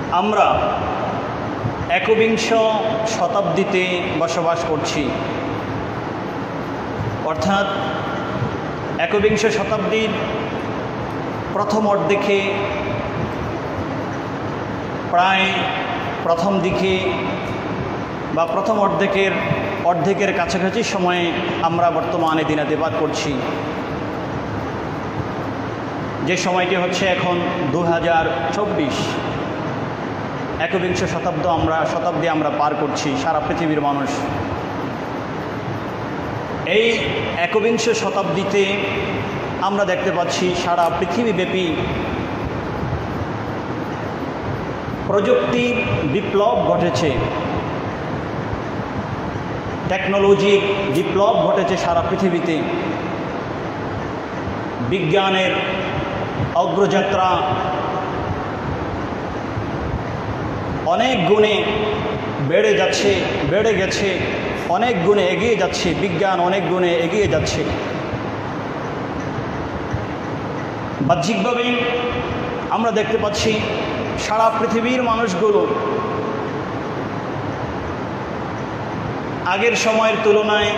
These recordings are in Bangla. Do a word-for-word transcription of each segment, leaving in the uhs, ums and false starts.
আমরা একবিংশ শতাব্দীতে বসবাস করছি, অর্থাৎ একবিংশ শতাব্দীর প্রথম অর্ধেকে, প্রায় প্রথম দিকে বা প্রথম অর্ধেকের অর্ধেকের কাছাকাছি সময়ে আমরা বর্তমানে দিনাতিপাত করছি। যে সময়টি হচ্ছে এখন দু হাজার চব্বিশ, একবিংশ শতাব্দ আমরা শতাব্দী আমরা পার করছি সারা পৃথিবীর মানুষ। এই একবিংশ শতাব্দীতে আমরা দেখতে পাচ্ছি সারা পৃথিবীব্যাপী প্রযুক্তির বিপ্লব ঘটেছে, টেকনোলজির বিপ্লব ঘটেছে সারা পৃথিবীতে। বিজ্ঞানের অগ্রযাত্রা অনেক গুণে বেড়ে যাচ্ছে, বেড়ে গেছে, অনেক গুণে এগিয়ে যাচ্ছে, বিজ্ঞান অনেক গুণে এগিয়ে যাচ্ছে। বাহ্যিকভাবে আমরা দেখতে পাচ্ছি সারা পৃথিবীর মানুষগুলো আগের সময়ের তুলনায়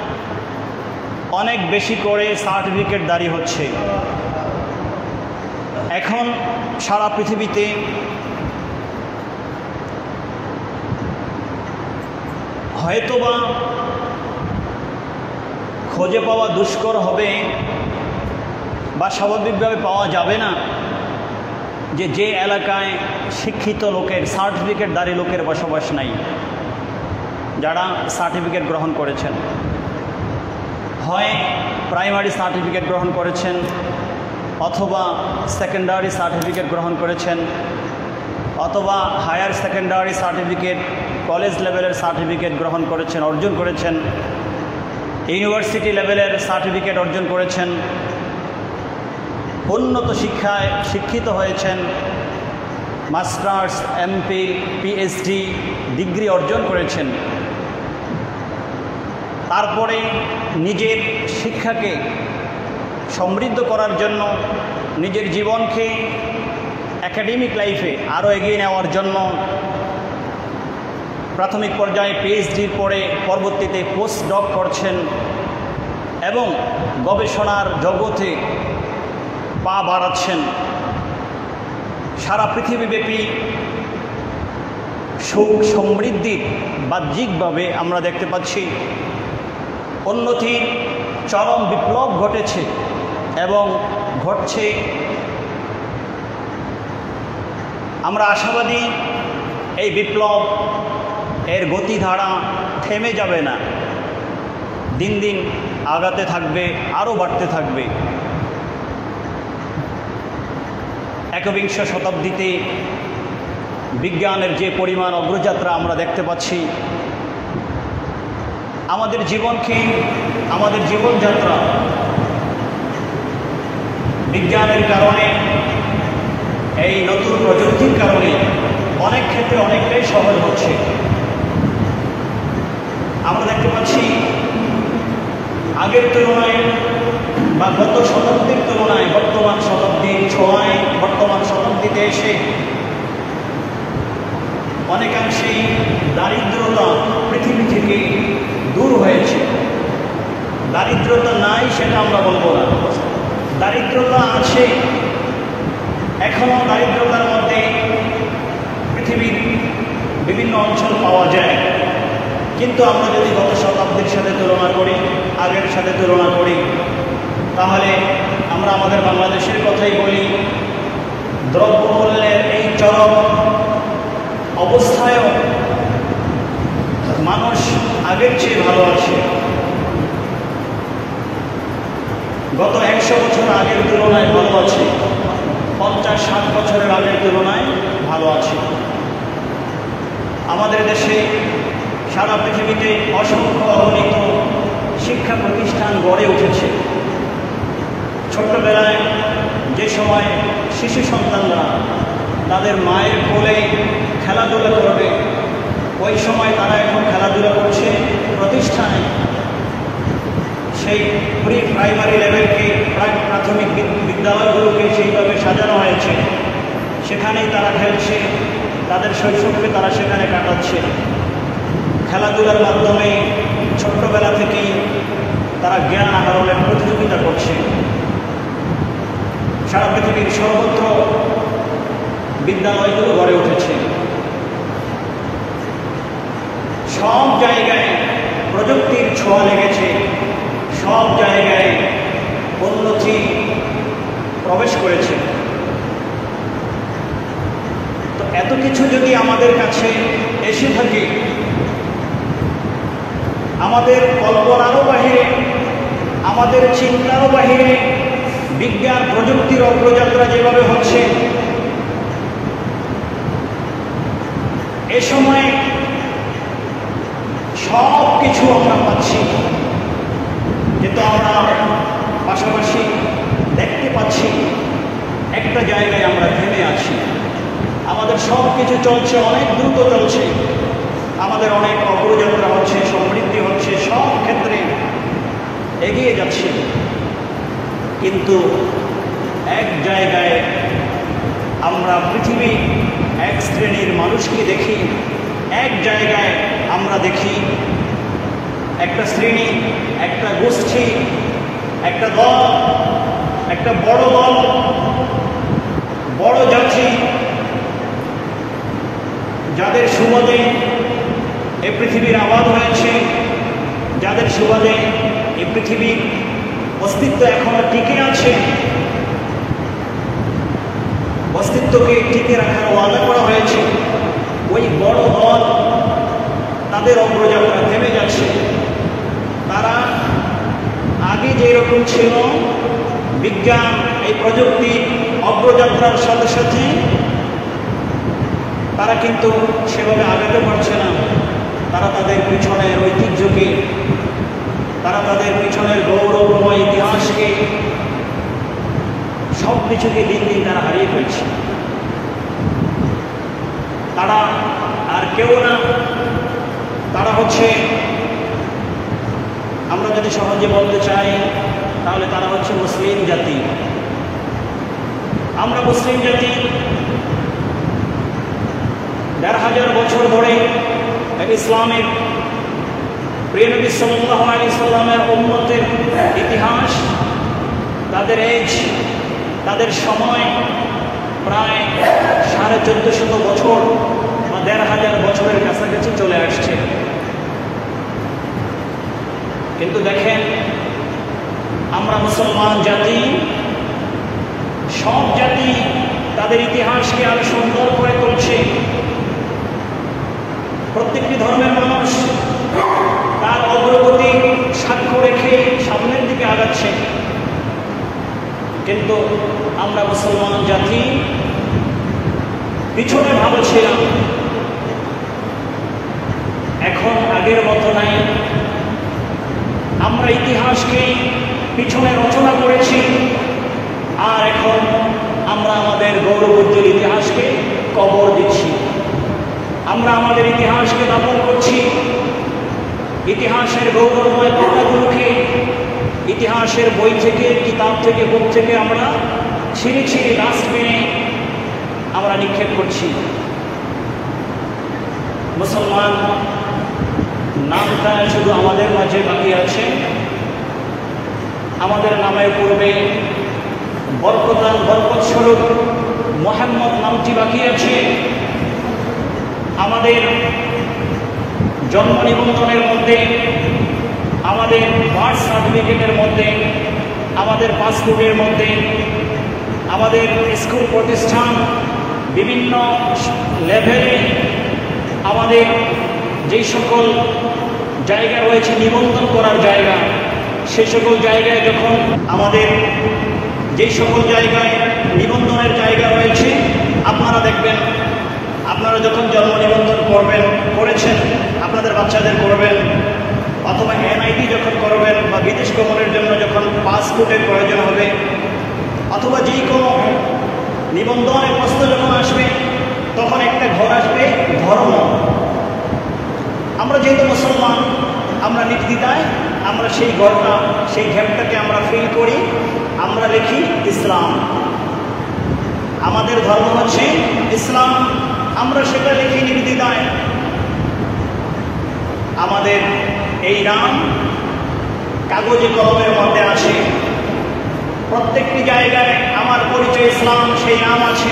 অনেক বেশি করে সার্টিফিকেটধারী হচ্ছে। এখন সারা পৃথিবীতে হয়তোবা খুঁজে পাওয়া দুষ্কর হবে বা স্বাভাবিকভাবে পাওয়া যাবে না যে যে এলাকায় শিক্ষিত লোকের, সার্টিফিকেটধারী লোকের বসবাস নাই, যারা সার্টিফিকেট গ্রহণ করেছেন, হয় প্রাইমারি সার্টিফিকেট গ্রহণ করেছেন অথবা সেকেন্ডারি সার্টিফিকেট গ্রহণ করেছেন অথবা হায়ার সেকেন্ডারি সার্টিফিকেট, কলেজ লেভেলের সার্টিফিকেট গ্রহণ করেছেন, অর্জন করেছেন, ইউনিভার্সিটি লেভেলের সার্টিফিকেট অর্জন করেছেন, উন্নত শিক্ষায় শিক্ষিত হয়েছেন, মাস্টার্স, এমফিল, পিএইচডি ডিগ্রি অর্জন করেছেন। তারপরে নিজের শিক্ষাকে সমৃদ্ধ করার জন্য, নিজের জীবনকে একাডেমিক লাইফে আরও এগিয়ে নেওয়ার জন্য প্রাথমিক পর্যায়ে পিএইচডির পরে পরবর্তীতে পোস্ট ডক করছেন এবং গবেষণার জগতে পা বাড়াচ্ছেন। সারা পৃথিবীব্যাপী সুখ সমৃদ্ধির বাহ্যিকভাবে আমরা দেখতে পাচ্ছি উন্নতির চরম বিপ্লব ঘটেছে এবং ঘটছে। আমরা আশাবাদী এই বিপ্লব, এর গতিধারা থেমে যাবে না, দিন দিন আগাতে থাকবে, আরও বাড়তে থাকবে। একবিংশ শতাব্দীতে বিজ্ঞানের যে পরিমাণ অগ্রযাত্রা আমরা দেখতে পাচ্ছি, আমাদের জীবনকে, আমাদের জীবনযাত্রা বিজ্ঞানের কারণে, এই নতুন প্রযুক্তির কারণে অনেক ক্ষেত্রে অনেকটাই সহজ হচ্ছে। আমরা দেখতে পাচ্ছি আগের তুলনায় বা গত শতাব্দীর তুলনায় বর্তমান শতাব্দীর ছোঁয়ায়, বর্তমান শতাব্দীতে এসে অনেকাংশেই দারিদ্রতা পৃথিবী থেকে দূর হয়েছে। দারিদ্রতা নাই সেটা আমরা বলবো না, দারিদ্রতা আছে, এখনও দারিদ্রতার মধ্যে পৃথিবীর বিভিন্ন অঞ্চল পাওয়া যায়। কিন্তু আমরা যদি গত শতাব্দীর সাথে তুলনা করি, আগের সাথে তুলনা করি, তাহলে আমরা আমাদের বাংলাদেশের কথাই বলি, দ্রব্যমূল্যের এই চরম অবস্থায়ও মানুষ আগের চেয়ে ভালো আছে। গত একশো বছর আগের তুলনায় ভালো আছে, পঞ্চাশ ষাট বছরের আগের তুলনায় ভালো আছে। আমাদের দেশে সারা পৃথিবীতে অসংখ্য অগণিত শিক্ষা প্রতিষ্ঠান গড়ে উঠেছে। ছোট্টবেলায় যে সময় শিশু সন্তানরা তাদের মায়ের কোলে খেলাধুলা করবে, ওই সময় তারা এখন খেলাধুলা করছে প্রতিষ্ঠানে। সেই প্রি প্রাইমারি লেভেলকে, প্রাথমিক বিদ্যালয়গুলোকে সেইভাবে সাজানো হয়েছে, সেখানেই তারা খেলছে, তাদের শৈশবকে তারা সেখানে কাটাচ্ছে। খেলাধুলার মাধ্যমে ছোট্টবেলা থেকেই তারা জ্ঞান আহরণের প্রতিযোগিতা করছে। সারা পৃথিবীর সর্বত্র বিদ্যালয়গুলো গড়ে উঠেছে। সব জায়গায় প্রযুক্তির ছোঁয়া লেগেছে, সব জায়গায় উন্নতি প্রবেশ করেছে। তো এত কিছু যদি আমাদের কাছে এসে থাকে, আমাদের কল্পনারও বাহিরে, আমাদের চিন্তারও বাহিরে বিজ্ঞান প্রযুক্তির অগ্রযাত্রা যেভাবে হচ্ছে, এ সময় সব কিছু আমরা পাচ্ছি, কিন্তু আমরা পাশাপাশি দেখতে পাচ্ছি একটা জায়গায় আমরা থেমে আছি। আমাদের সব কিছু চলছে, অনেক দ্রুত চলছে, আমাদের অনেক অগ্রযাত্রা হচ্ছে, সমৃদ্ধি হচ্ছে, সব ক্ষেত্রে এগিয়ে যাচ্ছে, কিন্তু এক জায়গায় আমরা পৃথিবী এক শ্রেণীর মানুষকে দেখি, এক জায়গায় আমরা দেখি একটা শ্রেণী, একটা গোষ্ঠী, একটা দল, একটা বড় দল, বড় জাতি, যাদের সুবাদে এ পৃথিবীর আবাদ হয়েছে, যাদের সুবাদে এ পৃথিবীর অস্তিত্ব এখনো টিকে আছে, অস্তিত্বকে টিকে রাখার ওয়াদা করা হয়েছে, ওই বড় দল তাদের অগ্রযাত্রা থেমে যাচ্ছে। তারা আগে যেরকম ছিল বিজ্ঞান এই প্রযুক্তি অগ্রযাত্রার সাথে সাথে তারা কিন্তু সেভাবে আগাতে পারছে না। তারা তাদের পিছনের ঐতিহ্যকে, তারা তাদের পিছনের গৌরবময় ইতিহাসকে, সব কিছুকে দিন দিন তারা হারিয়ে ফেলছে। তারা আর কেউ না, তারা হচ্ছে, আমরা যদি সহজে বলতে চাই তাহলে তারা হচ্ছে মুসলিম জাতি। আমরা মুসলিম জাতি দেড় হাজার বছর ধরে ইসলামের প্রিয় নবী সাল্লাল্লাহু আলাইহি সাল্লামের উম্মতের ইতিহাস, তাদের এজ, তাদের সময় প্রায় সাড়ে চোদ্দ শত বছর বা দেড় হাজার বছরের কাছাকাছি চলে আসছে। কিন্তু দেখেন, আমরা মুসলমান জাতি, সব জাতি তাদের ইতিহাসকে আরো সুন্দর করে তুলছে। প্রত্যেকটি ধর্মের মানুষ তার অগ্রগতি সাক্ষ্য রেখে সামনের দিকে আগাচ্ছে, কিন্তু আমরা মুসলমান জাতি পিছনে ভালো ছিলাম। এখন আগের মতো নাই। আমরা ইতিহাসকে পিছনে রচনা করেছি, আর এখন আমরা আমাদের গৌরবোজ্জ্বল ইতিহাসকে কবর দিচ্ছি। আমরা আমাদের ইতিহাসকে দাপন করছি, ইতিহাসের গৌরবময় কথাগুলোকে ইতিহাসের বই থেকে, কিতাব থেকে, বুক থেকে আমরা ছিঁড়ে ছিঁড়ে ডাস্টবিনে আমরা নিক্ষেপ করছি। মুসলমান নামটা শুধু আমাদের মাঝে বাকি আছে। আমাদের নামের পূর্বে বরকতান বরকত স্বরূপ মুহাম্মদ নামটি বাকি আছে। আমাদের জন্ম নিবন্ধনের মধ্যে, আমাদের বার্থ সার্টিফিকেটের মধ্যে, আমাদের পাসপোর্টের মধ্যে, আমাদের স্কুল প্রতিষ্ঠান, বিভিন্ন লেভেলে আমাদের যেই সকল জায়গা রয়েছে নিবন্ধন করার জায়গা, সেই সকল জায়গায় যখন আমাদের যেই সকল জায়গায় নিবন্ধনের জায়গা রয়েছে, আপনারা দেখবেন, আপনারা যখন জন্ম নিবন্ধন করবেন, করেছেন, আপনাদের বাচ্চাদের করবেন, অথবা এনআইডি যখন করবেন বা বিদেশ গমনের জন্য যখন পাসপোর্টের প্রয়োজন হবে, অথবা যে কোনো নিবন্ধনের প্রশ্ন যখন আসবে, তখন একটা ঘর আসবে ধর্ম। আমরা যেহেতু মুসলমান, আমরা নির্দ্বিধায় আমরা সেই ঘরটা, সেই ঘেরটাকে আমরা ফিল করি, আমরা লিখি ইসলাম। আমাদের ধর্ম হচ্ছে ইসলাম, আমরা সেটা লিখি নির্দ্বিধায়। আমাদের এই নাম কাগজে কলমের মধ্যে আছে, প্রত্যেকটি জায়গায় আমার পরিচয় ইসলাম সেই নাম আছে।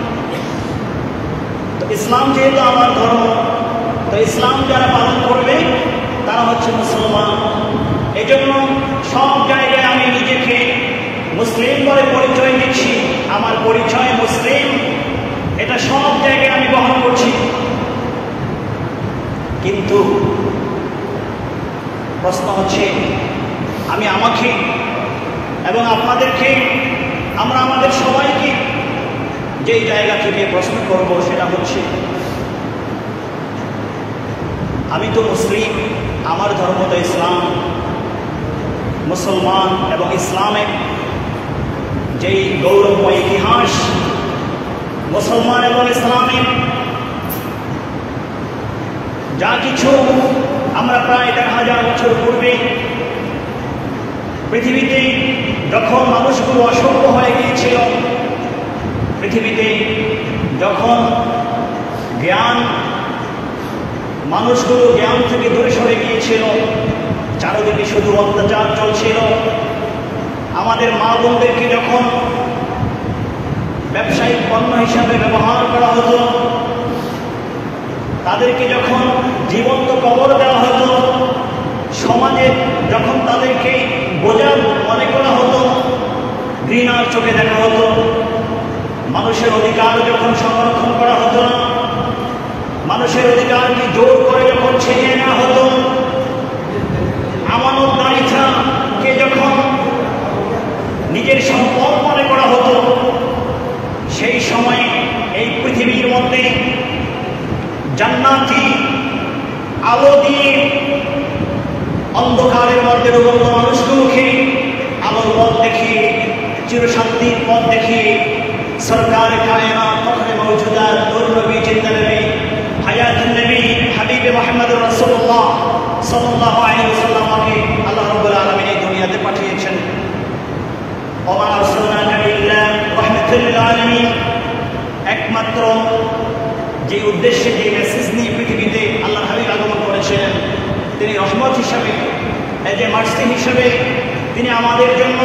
তো ইসলাম যেহেতু আমার ধর্ম, তো ইসলাম যারা পালন করবে তারা হচ্ছে মুসলমান। এজন্য সব জায়গায় আমি নিজেকে মুসলিম বলে পরিচয় দিচ্ছি। আমার পরিচয় মুসলিম, এটা সব জায়গায় আমি বহন করছি। কিন্তু প্রশ্ন হচ্ছে, আমি আমাকে এবং আপনাদেরকে, আমরা আমাদের সবাইকে যেই জায়গা থেকে প্রশ্ন করব সেটা হচ্ছে, আমি তো মুসলিম, আমার ধর্ম তো ইসলাম। মুসলমান এবং ইসলামের যেই গৌরবময় ইতিহাস, মুসলমান এবং ইসলামের যা কিছু আমরা প্রায় দেড় হাজার বছর পূর্বে পৃথিবীতে যখন মানুষগুলো অসভ্য হয়ে গিয়েছিল, পৃথিবীতে যখন জ্ঞান মানুষগুলো জ্ঞান থেকে দূরে সরে গিয়েছিল, চারদিকে শুধু অত্যাচার চলছিল, আমাদের মা বোনদেরকে যখন ব্যবসায়িক পণ্য হিসাবে ব্যবহার করা হতো, তাদেরকে যখন জীবন্ত কবর দেওয়া হতো, সমাজে যখন তাদেরকে বোঝা মনে করা হতো, ঘৃণার চোখে দেখা হতো, মানুষের অধিকার যখন সংরক্ষণ করা হতো না, মানুষের অধিকারকে জোর করে যখন ছিনিয়ে নেওয়া হতো, আমানতদারিতাকে যখন নিজের সম্পদ মনে করা হতো, সেই সময়ে এই পৃথিবীর মধ্যে জান্নাতি আলো দিয়ে অন্ধকারের মধ্যে রূপন্ত মানুষগুলোকে আলোর পথ দেখিয়ে, চিরশান্তির পথ দেখিয়ে সরকার কায়নাত ফখরে মওজুদাত নূর নবী জিন্দা নবী হায়াতুন নবী হাবিবে মুহাম্মদুর রাসূলুল্লাহ সাল্লাল্লাহু আলাইহি ওয়াসাল্লামকে আল্লাহ রাব্বুল আলামিন এই দুনিয়াতে পাঠিয়েছেন। ওয়া মা আরসালনাকা ইল্লা রাহমাতাল লিল আলামিন, একমাত্র যে উদ্দেশ্যে, যে মেসেজ নিয়ে পৃথিবীতে আল্লাহর হাবিব আগমন করেছিলেন, তিনি রহমত হিসাবে, এজ এ মার্সি হিসাবে তিনি আমাদের জন্য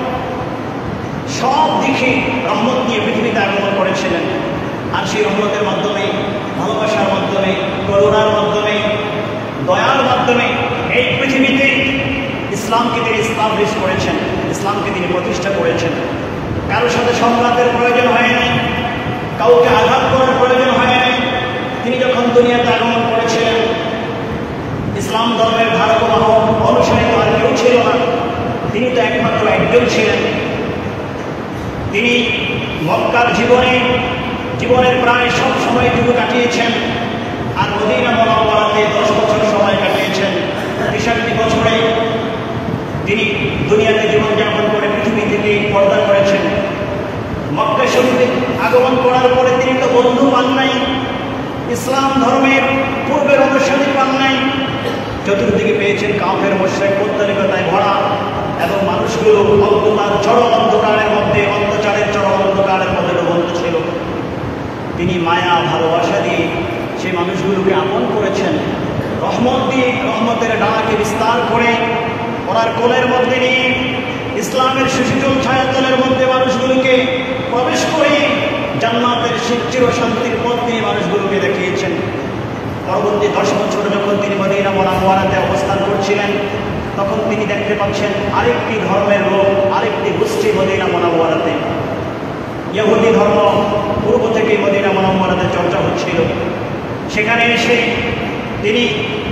সব দিকে রহমত নিয়ে পৃথিবীতে আগমন করেছিলেন। আর সেই রহমতের মাধ্যমে, ভালোবাসার মাধ্যমে, করুণার মাধ্যমে, দয়ার মাধ্যমে এই পৃথিবীতে ইসলামকে তিনি এস্টাবলিশ করেছেন, ইসলামকে তিনি প্রতিষ্ঠা করেছেন। কারোর সাথে সংঘাতের প্রয়োজন হয় নাই, কাউকে আঘাত করার প্রয়োজন হয় নাই। তিনি যখন দুনিয়াতে আগমন করেছিলেন, ইসলাম ধর্মের ধারক বাহক অনুসারী আর কেউ ছিল না, তিনি তো একমাত্র একজন ছিলেন। তিনি মক্কার জীবনে জীবনের প্রায় সব সময়টুকু কাটিয়েছেন, আর মদিনা মুনাওয়ারাতে দশ বছর সময় কাটিয়েছেন। তেষট্টি বছরে তিনি দুনিয়াতে জীবনযাপন করে পৃথিবী থেকে পর্দা করেছেন। মক্কা শরীফে আগমন করার পরে তিনি তো বন্ধু পান নাই, ইসলাম ধর্মের পূর্বের অনুসারী পান নাই, চতুর্দিকে পেয়েছেন কাফের মুশরিক মুত্তালিকতায় ভরা, এবং মানুষগুলো অন্ধকার, চরম অন্ধকারের মধ্যে, অত্যাচারের চরম অন্ধকারের মধ্যে ডুবন্ত ছিল। তিনি মায়া ভালোবাসা দিয়ে সেই মানুষগুলোকে আপন করেছেন, রহমত দিয়ে রহমতের ডানাকে বিস্তার করে ওনার কোলের মধ্যে নিয়ে ইসলামের সুশীতল ছায়াতলের মধ্যে মানুষগুলোকে প্রবেশ করে জান্নাতের চির শান্তির পথ দিয়ে মানুষগুলোকে দেখিয়েছেন। পরবর্তী দশ বছর যখন তিনি মদিনা মুনাওয়ারাতে অবস্থান করছিলেন, তখন তিনি দেখতে পাচ্ছেন আরেকটি ধর্মের লোক, আরেকটি গোষ্ঠী মদিনা মুনাওয়ারাতে, ইহুদি ধর্ম পূর্ব থেকে মদিনা মুনাওয়ারাতে চর্চা হচ্ছিল। সেখানে এসে তিনি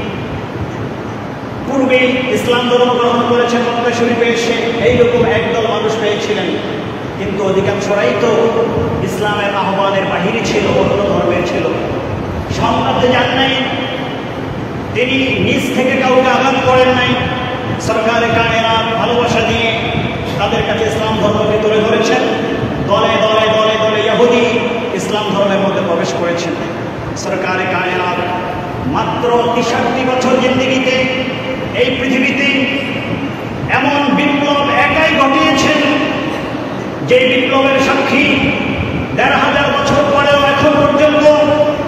পূর্বে ইসলাম ধর্ম গ্রহণ করেছেন, মক্কা শরীফে এসে এইরকম একদল মানুষ পেয়েছিলেন, কিন্তু অধিকাংশরাই তো ইসলামের আহ্বানের বাহিরে ছিল, অন্য ধর্মের ছিল, সংঘাতে যান নাই। তিনি নিজ থেকে কাউকে আঘাত করেন নাই, সরকারে কায়নাত ভালোবাসা দিয়ে তাদের কাছে ইসলাম ধর্মকে তুলে ধরেছেন। দলে দলে দলে দলে ইহুদি ইসলাম ধর্মের মধ্যে প্রবেশ করেছেন। সরকারে কায়নাত মাত্র তেষট্টি বছর জিন্দেগিতে এই পৃথিবীতে এমন বিপ্লব একাই ঘটিয়েছেন, যে বিপ্লবের সাক্ষী দেড় হাজার বছর পরেও এখন পর্যন্ত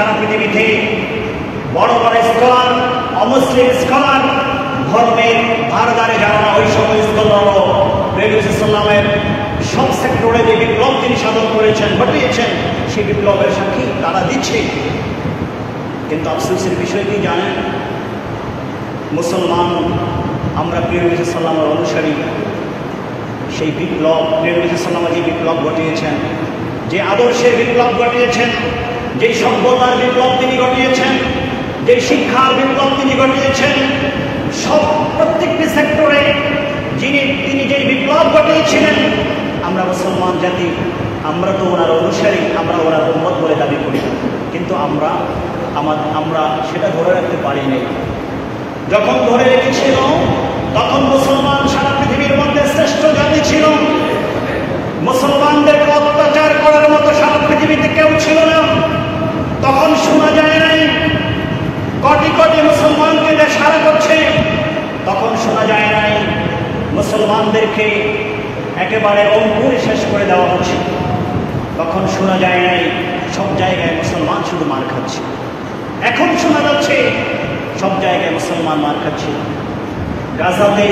সারা পৃথিবীতে বড় বড় স্কলার, অমুসলিম স্কলার, ধর্মের ধারধারে যারা ওই সময় স্কলারও সাল্লামের সব সেক্টরে যে বিপ্লব তিনি সাধন করেছেন, ঘটিয়েছেন, সেই বিপ্লবের সাক্ষী তারা দিচ্ছে। কিন্তু আফসোসের বিষয় কি জানেন? মুসলমান আমরা প্রিয় নবী সাল্লামের অনুসারী, সেই বিপ্লব প্রিয় নবী সাল্লাম যে বিপ্লব ঘটিয়েছেন, যে আদর্শের বিপ্লব ঘটিয়েছেন, যে সভ্যতার বিপ্লব তিনি ঘটিয়েছেন, যে শিক্ষার বিপ্লব তিনি ঘটিয়েছেন, সব প্রত্যেকটি সেক্টরে যিনি তিনি যে বিপ্লব ঘটিয়েছিলেন, আমরা মুসলমান জাতি আমরা তো ওনার অনুসারী, আমরা ওনার উম্মত বলে দাবি করি, কিন্তু আমরা আমরা সেটা ধরে রাখতে পারি নাই। যখন ধরে রেখেছিল তখন মুসলমান সারা পৃথিবীর মধ্যে শ্রেষ্ঠ জাতি ছিল। মুসলমানদেরকে অত্যাচার করার মতো সারা পৃথিবীতে কেউ ছিল না। তখন শোনা যায় নাই কোটি কোটি মুসলমানকে যে সারা করছে, তখন শোনা যায় নাই মুসলমানদেরকে একেবারে অঙ্কুরে শেষ করে দেওয়া হচ্ছে, তখন শোনা যায় নাই সব জায়গায় মুসলমান শুধু মার খাচ্ছে। এখন শোনা যাচ্ছে সব জায়গায় মুসলমান মার খাচ্ছে। গাজাতে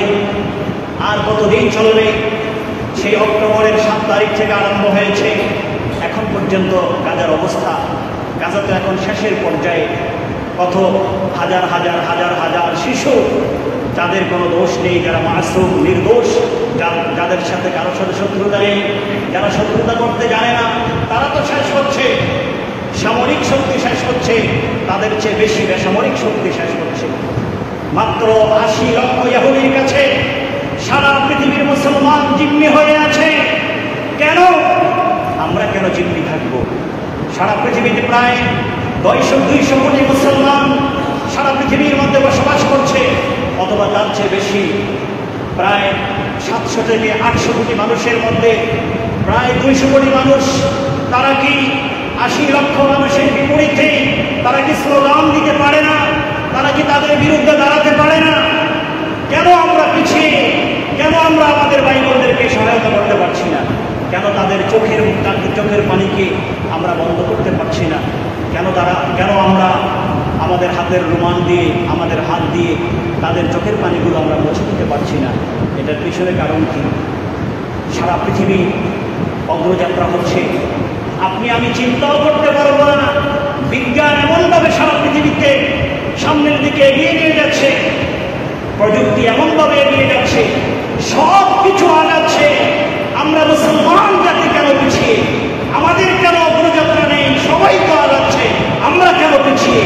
আর কতদিন চলবে? সেই অক্টোবরের সাত তারিখ থেকে আরম্ভ হয়েছে, এখন পর্যন্ত গাজার অবস্থা, গাজাতে এখন শেষের পর্যায়ে। কত হাজার হাজার হাজার হাজার শিশু, যাদের কোনো দোষ নেই, যারা মাসুম নির্দোষ, যাদের সাথে কারোর সাথে শত্রুতা নেই, যারা শত্রুতা করতে জানে না, তারা তো শেষ হচ্ছে। সামরিক শক্তি শেষ হচ্ছে, তাদের চেয়ে বেশি বেসামরিক শক্তি শেষ হচ্ছে। মাত্র আশি লক্ষ ইহুদির কাছে সারা পৃথিবীর মুসলমান জিম্মি হয়ে আছে। কেন? আমরা কেন জিম্মি থাকব? সারা পৃথিবীতে প্রায় দুইশো দুইশো কোটি মুসলমান সারা পৃথিবীর মধ্যে বসবাস করছে, অথবা তার চেয়ে বেশি। প্রায় সাতশো থেকে আটশো কোটি মানুষের মধ্যে প্রায় দুইশো কোটি মানুষ, তারা কি আশি লক্ষ মানুষের বিপরীতে তারা কি স্লোগান দিতে পারে না? তারা কি তাদের বিরুদ্ধে দাঁড়াতে পারে না? কেন আমরা পিছিয়ে? কেন আমরা আমাদের ভাই বোনদেরকে সহায়তা করতে পারছি না? কেন তাদের চোখের চোখের পানিকে আমরা বন্ধ করতে পারছি না? কেন তারা কেন আমরা আমাদের হাতের রুমাল দিয়ে, আমাদের হাত দিয়ে তাদের চোখের পানিগুলো আমরা মুছে দিতে পারছি না? এটার পিছনে কারণ কি? সারা পৃথিবী অগ্রযাত্রা হচ্ছে, আপনি আমি চিন্তাও করতে পারবো না। বিজ্ঞান এমনভাবে সারা পৃথিবীতে সামনের দিকে এগিয়ে নিয়ে যাচ্ছে, প্রযুক্তি এমনভাবে এগিয়ে যাচ্ছে, সব কিছু আগাচ্ছে। আমরা মুসলমান জাতি কেন পিছিয়ে? আমাদের কেন অগ্রযাত্রা নেই? সবাই তো আগাচ্ছে, আমরা কেন পিছিয়ে?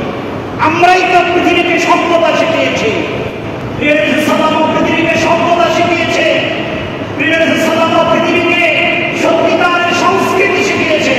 আমরাই তো পৃথিবীকে সভ্যতা শিখিয়েছি। পৃথিবীকে সভ্যতা শিখিয়েছে, পৃথিবীকে সত্যিকারের সংস্কৃতি শিখিয়েছে।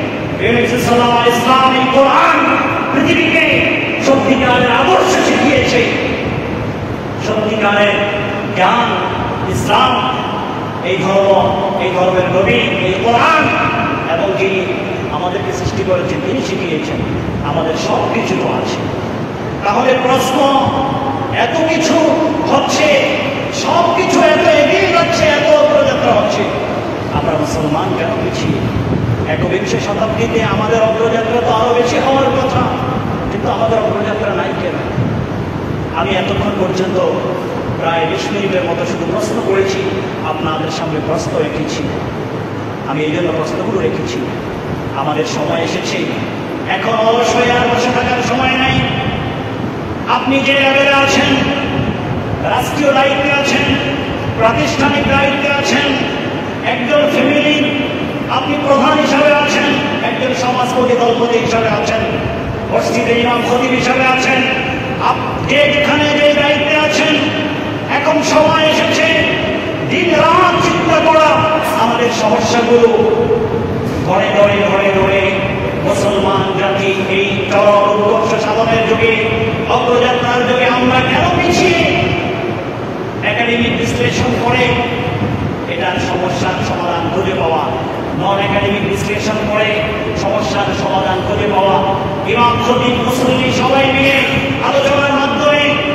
ইসলামী কোরআন পৃথিবীকে সত্যিকারের আদর্শ শিখিয়েছে, সত্যিকারের জ্ঞান। ইসলাম এই ধর্ম, এই ধর্মের নবী, এই কোরআন এবং যিনি আমাদেরকে সৃষ্টি করেছেন তিনি শিখিয়েছেন। আমাদের সব কিছু তো আছে। তাহলে প্রশ্ন, এত কিছু হচ্ছে, সব কিছু এত এগিয়ে যাচ্ছে, এত অগ্রযাত্রা হচ্ছে, আমরা মুসলমান কেন পিছিয়ে? একবিংশ শতাব্দীতে আমাদের অগ্রযাত্রা তো আরো বেশি হওয়ার কথা, কিন্তু আমাদের অগ্রযাত্রা নাই কেন? আমি এতক্ষণ পর্যন্ত প্রায় বিশ মিনিটের মতো শুধু প্রশ্ন করেছি, আপনাদের সামনে প্রশ্ন রেখেছি। আমি এই জন্য প্রশ্নগুলো রেখেছি, আমাদের সময় এসেছে, এখন অলস হয়ে আর বসে থাকার সময় নাই। আপনি যে লেভেলে আছেন, রাষ্ট্রীয় দায়িত্বে আছেন, প্রাতিষ্ঠানিক দায়িত্বে আছেন, একজন ফ্যামিলি আপনি প্রধান হিসাবে আছেন, একজন সমাজপতি দলপতি হিসাবে আছেন, মসজিদে ইমাম খতিব হিসাবে আছেন, যে যেখানে যে দায়িত্বে আছেন, এখন সময় এসেছে দিন রাত চিন্তা করা আমাদের সমস্যাগুলো। ঘরে ঘরে ঘরে ঘরে মুসলমান জাতি এই চরম উৎকর্ষ সাধনের যুগে, অগ্রযাত্রার যুগে আমরা কেন পিছিয়ে? একাডেমিক বিশ্লেষণ করে এটার সমস্যার সমাধান খুঁজে পাওয়া, নন একাডেমিক বিশ্লেষণ করে সমস্যার সমাধান খুঁজে পাওয়া, ইমাম খতিব মুসল্লি সবাই মিলে আলোচনার মাধ্যমে